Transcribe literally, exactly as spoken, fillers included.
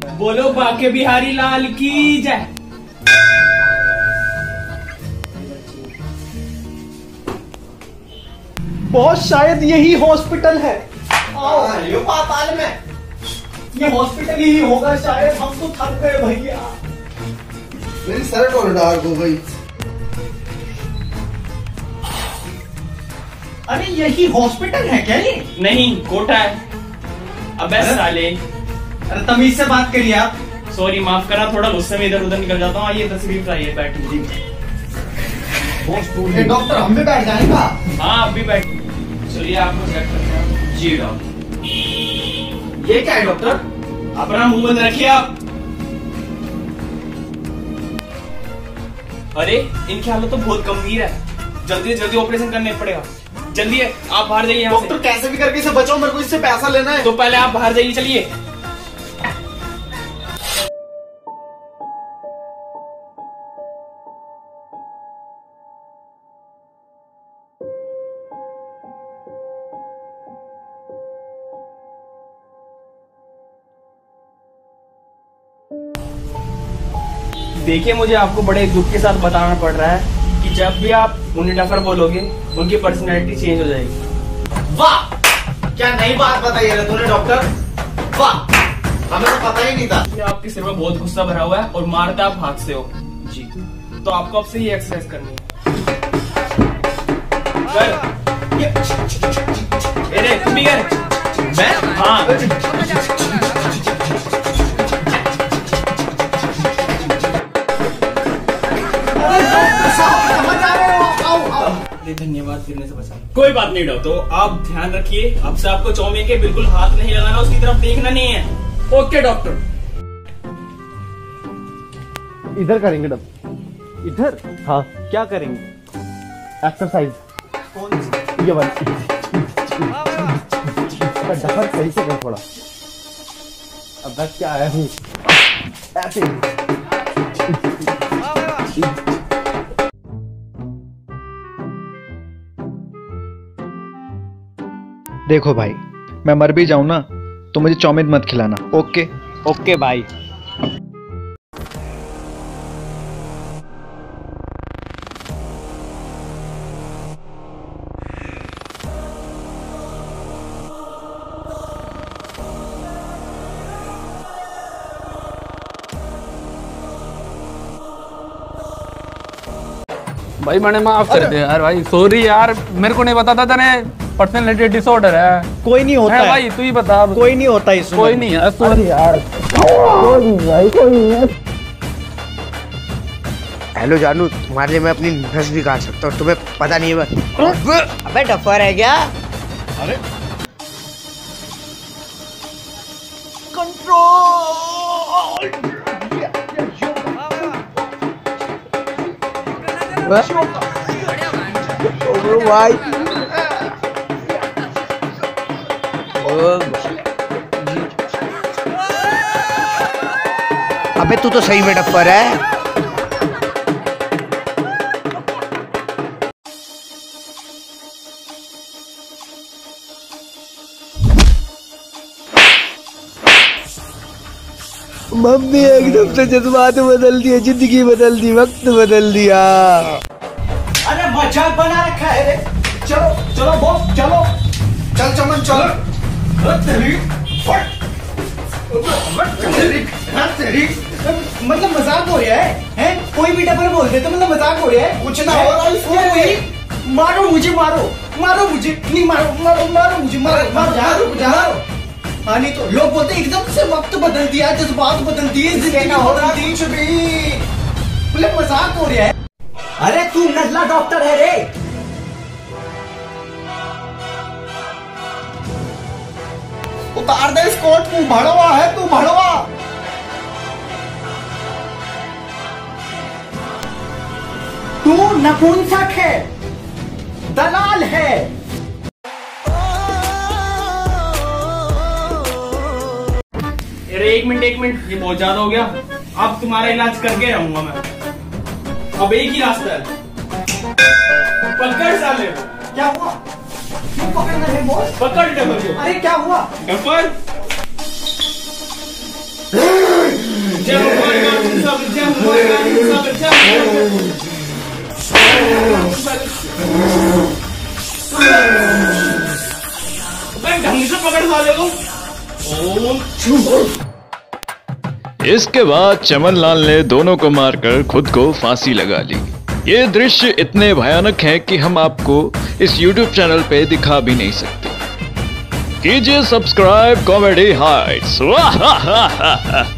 बोलो बाके बिहारी लाल की जय। बहुत शायद यही हॉस्पिटल है। यो पाताल में ये हॉस्पिटल ही होगा शायद। हम तो थक गए भैया। मेरी सर को डार्क हो गई। अरे यही हॉस्पिटल है क्या ये? नहीं, कोटा है। अबे साले, अरे तमीज से बात करिए आप। सॉरी, माफ करना, थोड़ा गुस्से में इधर उधर निकल जाता हूँ। ये तस्वीर आइए, बैठिए। डॉक्टर हम भी बैठ जाएगा? हाँ, आप भी बैठ। चलिए आपको चेक करते हैं। जी डॉक्टर। ये क्या है डॉक्टर? अपना मुंह बंद रखिए आप। अरे इनकी हालत तो बहुत गंभीर है, जल्दी से जल्दी ऑपरेशन करने पड़ेगा। जल्दी है, आप बाहर जाइए यहाँ से। डॉक्टर कैसे भी करके इसे बचाओ, मेरे को इससे पैसा लेना है। तो पहले आप बाहर जाइए, चलिए। देखिए, मुझे आपको बड़े दुख के साथ बताना पड़ रहा है कि जब भी आप उन्हें डफर बोलोगे, उनकी पर्सनैलिटी चेंज हो जाएगी। वाह, क्या नई बात बताई है तूने डॉक्टर। वाह, हमें तो पता ही नहीं था। आपके सिर में बहुत गुस्सा भरा हुआ है और मारते आप हाथ से हो जी। तो आपको अब से ये एक्सरसाइज करनी है। कर। अरे तुम भी कर। मैं? हाँ। धन्यवाद गिरने से बचा। कोई बात नहीं डॉक्टर, तो आप ध्यान रखिए, अब से आपको चौमिन के बिल्कुल हाथ नहीं लगाना, उसकी तरफ देखना नहीं है। Okay doctor. इधर करेंगे डॉक्टर। इधर? हाँ। क्या करेंगे? एक्सरसाइज। कौन सी? ये वाली। डफर सही से कर थोड़ा। अब मैं क्या आया हूँ ऐसे। देखो भाई, मैं मर भी जाऊं ना तो मुझे चौमिन मत खिलाना। ओके? ओके भाई। भाई मैंने माफ कर दिया यार भाई, सॉरी यार, मेरे को नहीं पता था तेरे पर्सनैलिटी डिसऑर्डर है। कोई नहीं होता है, है भाई, तू ही बता। कोई नहीं होता इसमें। कोई नहीं है, सॉरी यार। कोई नहीं भाई, कोई नहीं है। हेलो जानू, तुम्हारे लिए मैं अपनी नस भी काट सकता हूँ, तुम्हें पता नहीं है बस। अबे डफर है क्या? अरे कंट्रोल। ओ भाई, अबे तू तो सही में डफर है। मम्मी एकदम से जज्बात बदल दिए, जिंदगी बदल दी, वक्त बदल दिया। अरे मजाक बना रखा है रे। चलो चलो बॉस, चलो। चल चमन चल। मतलब मजाक हो रहा है, हैं? कोई भी डबल बोल दे तो मतलब मजाक हो रहा है। कुछ ना हो रहा है। मारो मुझे, मारो मारो मुझे, नहीं मारो मारो मारो मुझे, मारो मारो मारो मारो। हाँ, नहीं तो लोग बोलते एकदम से वक्त बदल दिया, जज्बात बदल दिए, जिंदगी बदल दी। कुछ भी बोले मजाक हो रहा है। अरे तू नल्ला डॉक्टर है रे। उतार दे इस कोट को, भड़वा है तू, भड़वा। तू नपुंसक है, दलाल है। अरे एक मिनट एक मिनट, ये बहुत ज्यादा हो गया। अब तुम्हारा इलाज करके रहूंगा मैं। अब एक ही रास्ता है, पकड़ साले। क्या हुआ? क्यों पकड़ना है बॉस? पकड़ डफर को। अरे क्या हुआ? डफर जय भगवान सब जय भगवान सब जय ढंग से पकड़ साले को। इसके बाद चमनलाल ने दोनों को मारकर खुद को फांसी लगा ली। ये दृश्य इतने भयानक हैं कि हम आपको इस यूट्यूब चैनल पे दिखा भी नहीं सकते। कीजिए सब्सक्राइब कॉमेडी हाइट्स।